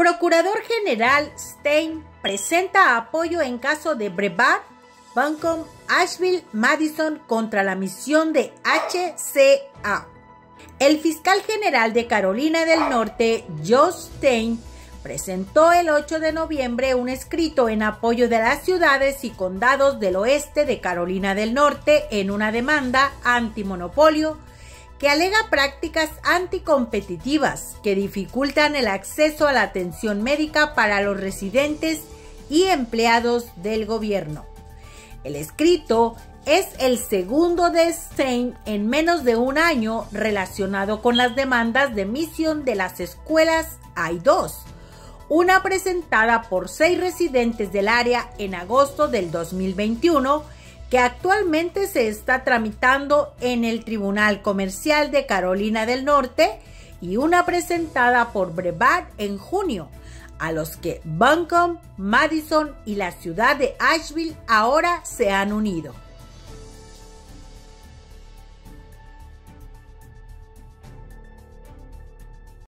Procurador General Stein presenta apoyo en caso de Brevard, Buncombe, Asheville, Madison contra la misión de HCA. El fiscal general de Carolina del Norte, Josh Stein, presentó el 8 de noviembre un escrito en apoyo de las ciudades y condados del oeste de Carolina del Norte en una demanda antimonopolio que alega prácticas anticompetitivas que dificultan el acceso a la atención médica para los residentes y empleados del gobierno. El escrito es el segundo de Stein en menos de un año relacionado con las demandas de emisión de las escuelas I2, una presentada por 6 residentes del área en agosto del 2021, que actualmente se está tramitando en el Tribunal Comercial de Carolina del Norte, y una presentada por Brevard en junio, a los que Buncombe, Madison y la ciudad de Asheville ahora se han unido.